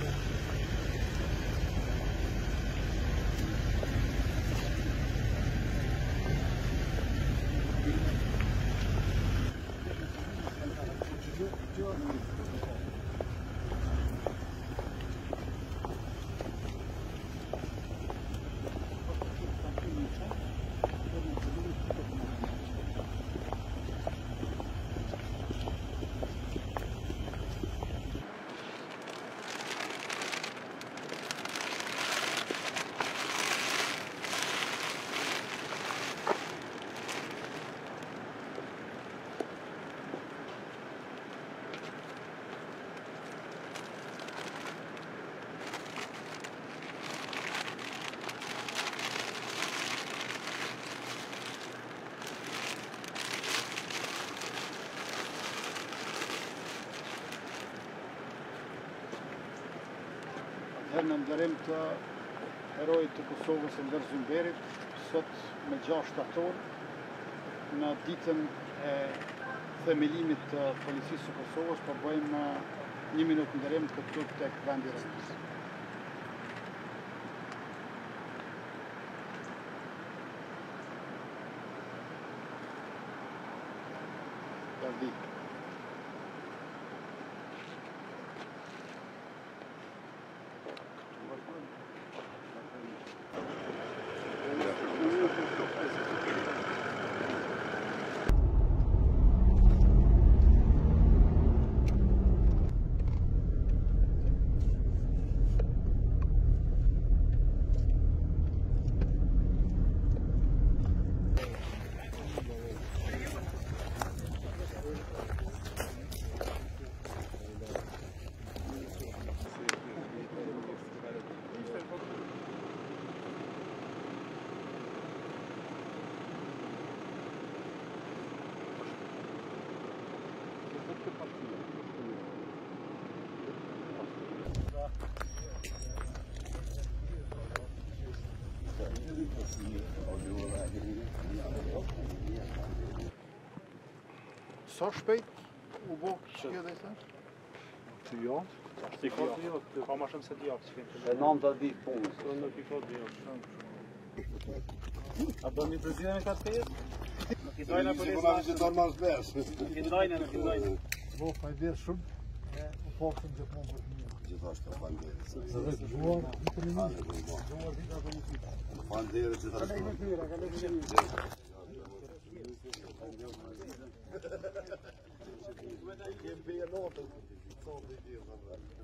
Në nderim të herojit të Kosovës Ender Zymberit, sot me 6 shtator, në ditën e themelimit të Policisë së Kosovës, po bëjmë 1 minutë nderim këtu tek vendi i rrethës. Sa shpejt u bo kjo dhe i thënë? Të janë? Ka ma shumë se të janë. E 9 ditë punës. Nuk i ka të janë. A do një prezime me ka të fejet? Nuk i dojnë për Nuk i dojnë. Bo, fajder shumë, u pasëm gjithmonë për të një. Gjithashtu fajderit. Se dhe të zhuar, ditë në një. Zhuar dita dhe një tita. Fajderit gjithashtu. Kem bëjë notën,